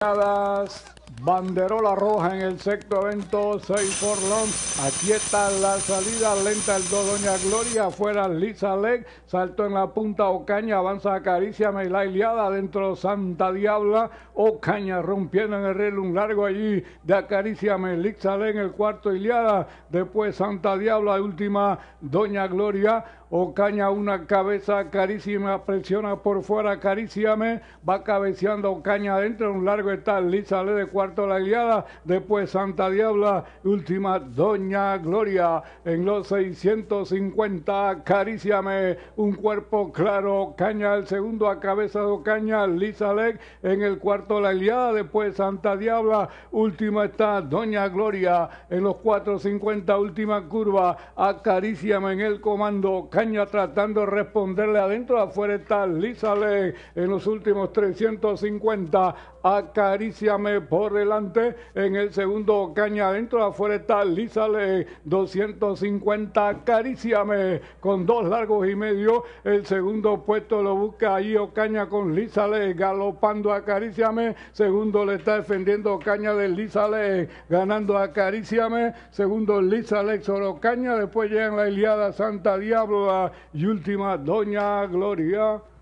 Banderola roja en el sexto evento, 6 furlongs. Aquí está la salida lenta, el 2 Doña Gloria, afuera Lisa Leg, salto en la punta Ocaña, avanza Acaríciame y la Iliada, adentro Santa Diabla, Ocaña rompiendo en el reloj un largo allí de Acaríciame, Lisa Leg en el cuarto Iliada, después Santa Diabla, última Doña Gloria, Ocaña una cabeza carísima, presiona por fuera Acaríciame, va cabeceando Ocaña adentro, un largo está Lisa Leg de cuarto la Iliada, después Santa Diabla, última Doña Gloria, en los 650 Acaríciame, un cuerpo claro, Ocaña el segundo a cabeza de Ocaña, Lisa Leg en el cuarto la Iliada, después Santa Diabla, última está Doña Gloria, en los 450 última curva, Acaríciame en el comando, Ocaña tratando de responderle adentro, afuera está Lisa Leg, en los últimos 350 Acaríciame por delante, en el segundo Ocaña adentro, afuera está Lisa Leg, 250 Acaríciame con 2 largos y medio, el segundo puesto lo busca ahí Ocaña con Lisa Leg, galopando Acaríciame, segundo le está defendiendo Ocaña de Lisa Leg, ganando Acaríciame, segundo Lisa Leg sobre Ocaña, después llegan la Iliada, Santa Diabla y última Doña Gloria.